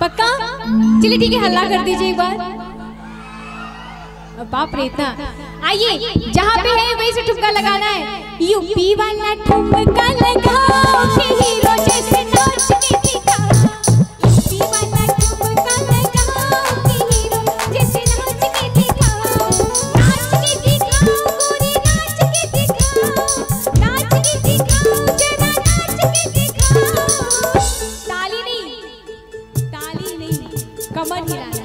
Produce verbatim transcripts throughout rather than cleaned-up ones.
पक्का? चलिए ठीक है, हल्ला कर दीजिए एक बार। बाप रे इतना। आइए जहाँ पे है वहीं से ठुमका लगाना है। यूपी वाला ठुमका लगाओ के हीरो जैसे नाच के दिखाओ। यूपी वाला ठुमका लगाओ के हीरो जैसे नाच के दिखाओ। नाच के दिखाओ गोरी, नाच के दिखाओ। नाच के दिखाओ जरा, नाच के दिखाओ। ताली नहीं, ताली नहीं, कमर हिलाना।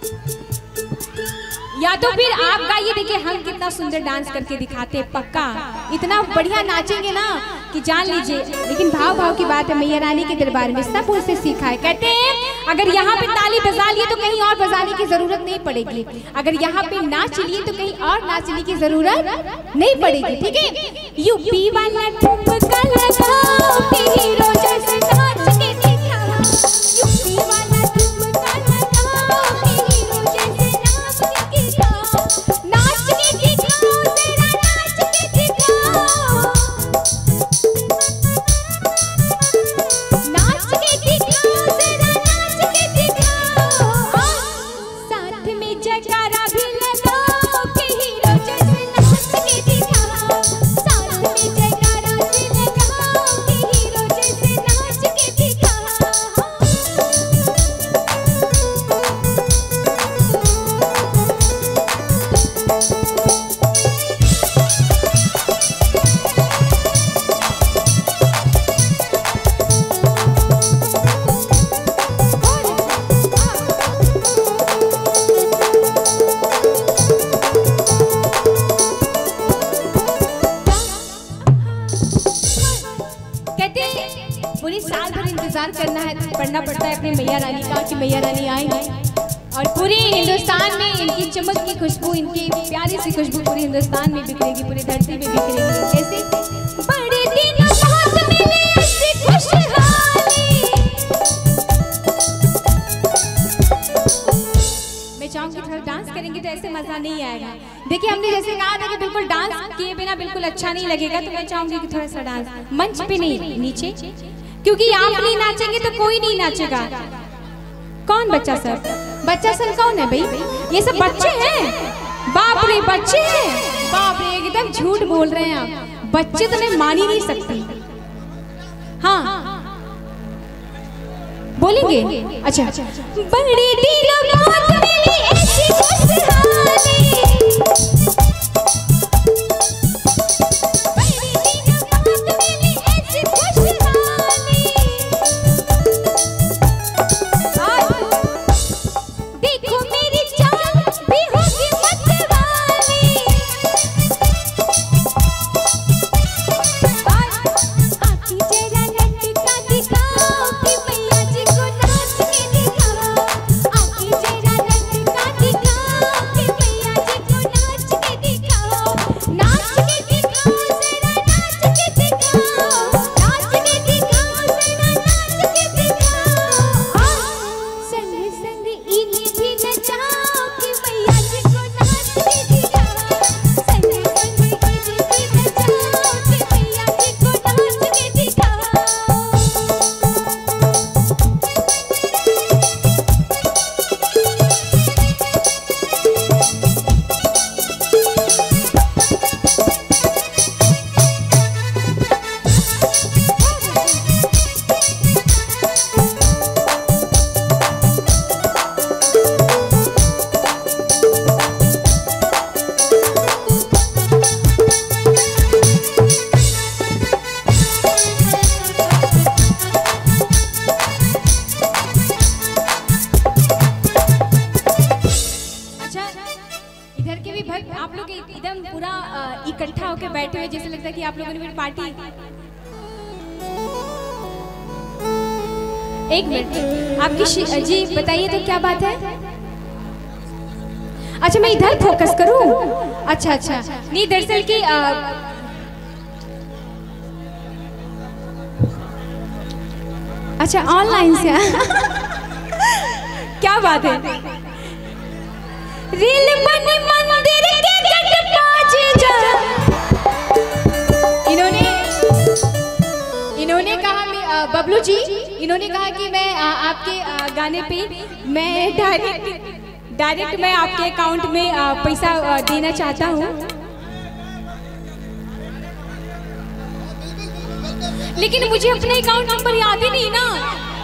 या तो फिर आप गाइए, देखिए हम कितना सुंदर डांस करके दिखाते हैं। पक्का इतना बढ़िया नाचेंगे ना कि जान लीजिए। लेकिन भाव भाव की बात है, मैया रानी के दरबार में सब उनसे सीखा है। कहते हैं अगर यहाँ पे ताली बजा लिए तो कहीं और बजाने की जरूरत नहीं पड़ेगी। अगर यहाँ पे नाच लिए तो कहीं और नाचने की जरूरत नहीं पड़ेगी। ठीक है। यूपी वाला ठुमका लगाओ के हीरो जैसे नाच के दिखाओ। यूपी वाला ठुमका लगाओ के हीरो जैसे नाच के दिखाओ। नाच के दिखाओ जरा, नाच के दिखाओ। नाच के दिखाओ जरा, नाच के दिखाओ। साथ में जयकारा भी लगाओ के हीरो जैसे नाच के दिखाओ। साथ में जयकारा भी लगाओ के हीरो जैसे नाच के दिखाओ। कहते हैं पूरी साल भर इंतजार करना है, पढ़ना पड़ता है अपने मैया रानी का कि मैया रानी आएंगे। और पूरे हिंदुस्तान में इनकी चमक की खुशबू, इनकी प्यारी सी खुशबू पूरे हिंदुस्तान में बिखरेगी, पूरी धरती में बिखरेगी। कैसे? बड़े दिन बाद मिले ऐसी खुशहाली। मैं चाहूंगी थोड़ा डांस करेंगे तो ऐसे मजा नहीं आएगा। देखिए हमने जैसे कहा था कि बिल्कुल डांस किए बिना बिल्कुल अच्छा नहीं लगेगा, तो मैं चाहूंगी कि थोड़ा सा डांस मंच पे नहीं, नीचे, क्योंकि आप नहीं नाचेंगे तो कोई नहीं नाचेगा। कौन बच्चा सर? बच्चा सर कौन है भाई? ये सब बच्चे हैं? बाप रे बच्चे हैं? बाप रे एकदम झूठ बोल रहे हैं आप। बच्चे तो मैं मान ही नहीं सकती। हाँ बोलेंगे? अच्छा। बड़े दिनों बाद मिली ऐसी खुशहाली। बड़े दिनों बाद मिली ऐसी खुशहाली। देखो मेरी जान भी होगी मतवाली। आँखें जरा लटका दिखाओ कि मैया जी को नाच के दिखाओ। आँखें जरा लटका दिखाओ कि मैया जी को नाच के दिखाओ। नाच के दिखाओ जरा, नाच के दिखाओ। नाच के दिखाओ जरा, नाच के दिखाओ। संग संग इन्हीं भी नचाओ कि मैया जी को नाच के दिखाओ। संग संग इन्हीं भी नचाओ कि मैया जी को नाच के दिखाओ। अच्छा, इधर के भी भक्त आप लोग एकदम पूरा अ, इकट्ठा होकर बैठे हुए, जैसे लगता है कि आप लोगों ने भी पार्टी। एक मिनट आपकी शि- जी बताइए तो क्या बात है? अच्छा मैं इधर फोकस करूं? अच्छा अच्छा नहीं, दरअसल की अ, अच्छा ऑनलाइन से क्या बात है? रील बनी मंदिर के गट पाँच जा। इन्होंने इन्होंने कहा मैं बबलू जी इन्होंने कहा कि मैं आ, आपके आ, गाने पे मैं डायरेक्ट डायरेक्ट मैं आपके अकाउंट में आ, पैसा आ, देना चाहता हूँ, लेकिन मुझे अपने अकाउंट नंबर याद ही नहीं ना।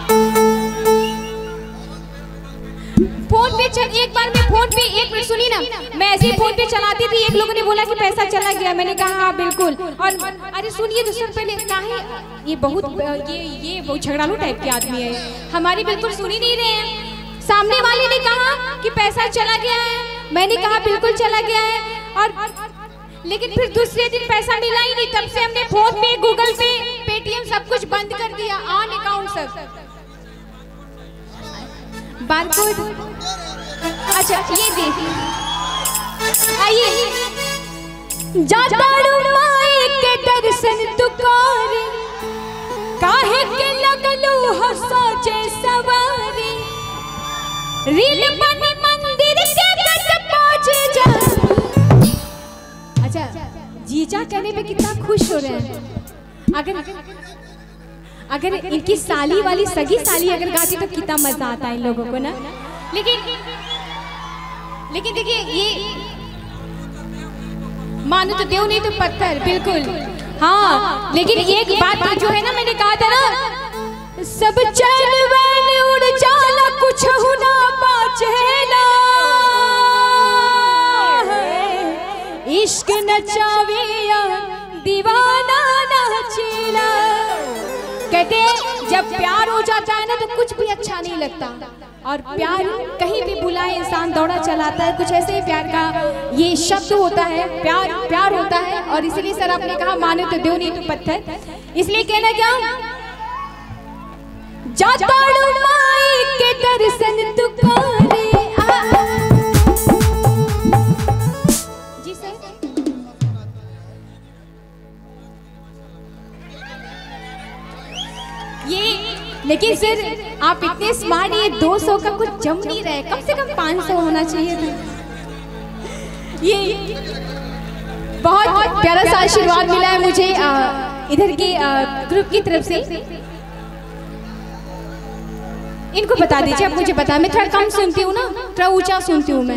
फोन पे चल एक बार मैं फोन पे एक मिनट सुनी ना, मैं ऐसे ही फोन पे चलाती थी, एक लोगों ने बोला कि पैसा चला गया, मैंने कहा हाँ बिल्कुल। और अरे सुनिए दूसरे पहले काहे ये बहुत ये ये बहुत झगड़ालू टाइप के आदमी है, हमारी बिल्कुल सुन ही नहीं रहे हैं। सामने वाले ने कहा कि पैसा चला गया है, मैंने कहा बिल्कुल चला गया है, और लेकिन फिर दूसरे दिन पैसा मिला ही नहीं। तब से हमने फोन पे, गूगल पे, पेटीएम सब कुछ बंद कर दिया, ऑन अकाउंट सब। बारकोड अच्छा ये देखिए, आइए जाताड़ू माई के दर्शन तुकारे, काहे के लगलू हंसा जे सवारी, रील बनी मंदिर के गट पहुंचे जा। अच्छा जीजा कहने पे कितना खुश हो रहे हैं। अगर अगर इनकी साली वाली सगी साली अगर गाती तो कितना मजा आता है इन लोगों को ना। लेकिन लेकिन देखिए ये मानो तो देव नहीं तो पत्थर, बिल्कुल हाँ। लेकिन एक बात जो है ना, मैंने कहा था ना, सब चैन वैन उड़ जाला कुछ हुना बाचेला, इश्क नचावे या दीवाना नाचेला। कहते हैं जब प्यार हो जाता है ना तो कुछ भी अच्छा नहीं लगता, और प्यार कहीं भी बुलाए इंसान दौड़ा चलाता है, कुछ ऐसे ही प्यार का ये शब्द होता है, प्यार प्यार होता है। और इसलिए सर आपने कहा माने तो देव नहीं तो पत्थर, इसलिए कहना क्या, जाताड़ू माई के दर्शन तुकारे। जी सर ये, लेकिन सर आप इतने स्मार्ट, ये दो सौ का कुछ जम नहीं रहे, कम से कम पाँच सौ होना चाहिए था। ये बहुत प्यारा सा आशीर्वाद मिला है मुझे इधर के ग्रुप की तरफ से। इनको बता दीजिए, आप मुझे बता, मैं थोड़ा कम सुनती हूँ ना, थोड़ा ऊंचा सुनती हूँ मैं।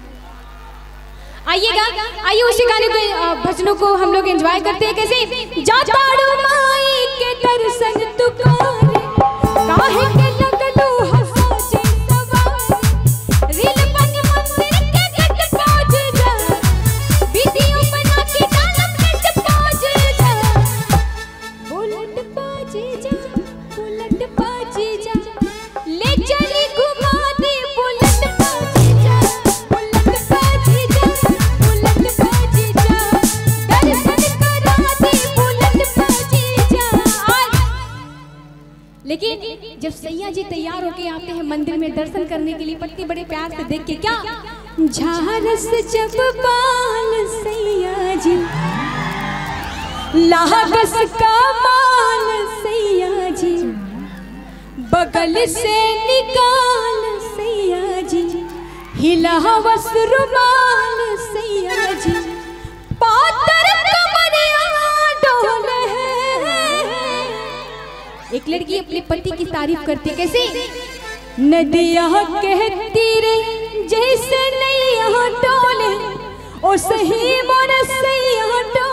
आइएगा, आइए उसी गाने को, भजनों को हम लोग एंजॉय करते हैं। कैसे, जाताड़ू माई के दर्शन तुकारे, काहे के लगलू हंसा जे सवारी, रील बनी मंदिर के गट पहुंच जा, वीडियो बना के डालम नेट पहुंच जा, बुलेट पहुंच जा, बुलेट पहुंच जा, ले चली घुमा दे बुलेट पहुंच जा, बुलेट पहुंच जा, बुलेट पहुंच जा, दर्शन करा दे बुलेट पहुंच जा। लेकिन जब सैया जी तैयार होके आते हैं मंदिर में दर्शन करने के लिए, पत्नी बड़े प्यार से देख के, क्या झारस जब बाल सैया जी, लागस का माल सैया जी, बगल से निकाल सैया जी, हिलावस रुमाल सैया जी, पातर कमरिया डोले। एक लड़की अपने पति की तारीफ करती, कैसे, नदिया कहती रे जैसे नैया डोले, ओ सही मोर सैया डोले,